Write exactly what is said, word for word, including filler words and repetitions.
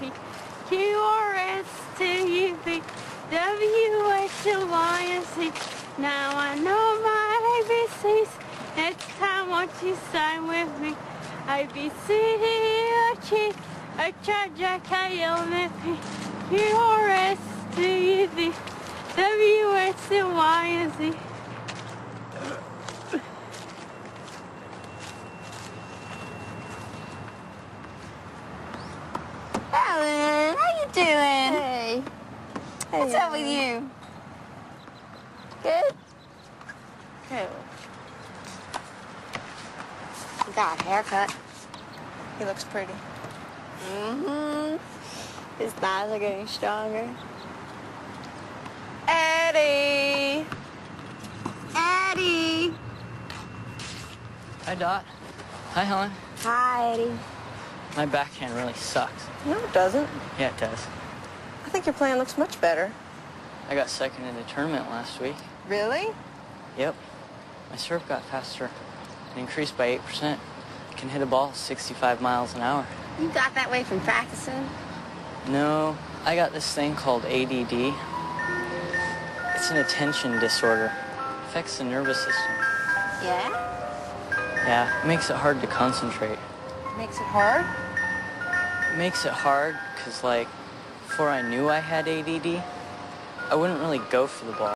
P, Q R S T U V, W X Y and Z. Now I know my A B Cs. Next time, won't you sign with me? A, B, C, D, E, F, G, H, I, J, K, L, M, N, P, Q, R, S, T, U, V, W, X, Y, and Z. Alan, how you doing? Hey. Hey, What's up with you? Good? Good. You got a haircut. He looks pretty. Mm-hmm. His thighs are getting stronger. Eddie! Eddie! Hi, Dot. Hi, Helen. Hi, Eddie. My backhand really sucks. No, it doesn't. Yeah, it does. I think your plan looks much better. I got second in the tournament last week. Really? Yep. My serve got faster and increased by eight percent. I can hit a ball sixty-five miles an hour. You got that way from practicing? No, I got this thing called A D D. It's an attention disorder. It affects the nervous system. Yeah? Yeah, it makes it hard to concentrate. Makes it hard? It makes it hard because, like, before I knew I had A D D, I wouldn't really go for the ball.